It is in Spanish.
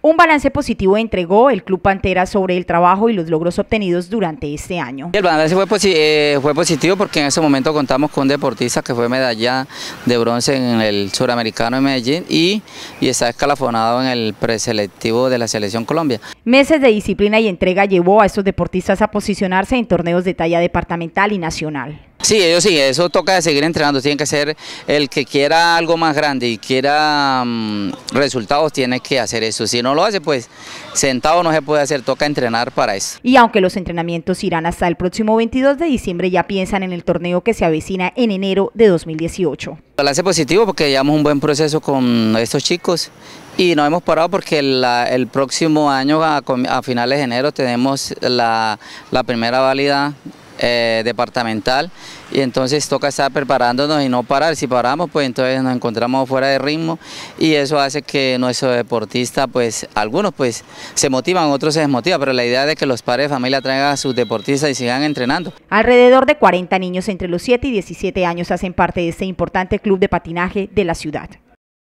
Un balance positivo entregó el Club Pantera sobre el trabajo y los logros obtenidos durante este año. El balance fue positivo porque en ese momento contamos con un deportista que fue medalla de bronce en el Suramericano en Medellín y está escalafonado en el preselectivo de la Selección Colombia. Meses de disciplina y entrega llevó a estos deportistas a posicionarse en torneos de talla departamental y nacional. Sí, eso toca de seguir entrenando, tiene que ser el que quiera algo más grande y quiera resultados, tiene que hacer eso. Si no lo hace, pues sentado no se puede hacer, toca entrenar para eso. Y aunque los entrenamientos irán hasta el próximo 22 de diciembre, ya piensan en el torneo que se avecina en enero de 2018. Balance positivo porque llevamos un buen proceso con estos chicos y no hemos parado porque el próximo año a finales de enero tenemos la primera válida departamental y entonces toca estar preparándonos y no parar. Si paramos, pues entonces nos encontramos fuera de ritmo y eso hace que nuestros deportistas, pues algunos pues se motivan, otros se desmotivan, pero la idea es de que los padres de familia traigan a sus deportistas y sigan entrenando. Alrededor de 40 niños entre los 7 y 17 años hacen parte de este importante club de patinaje de la ciudad.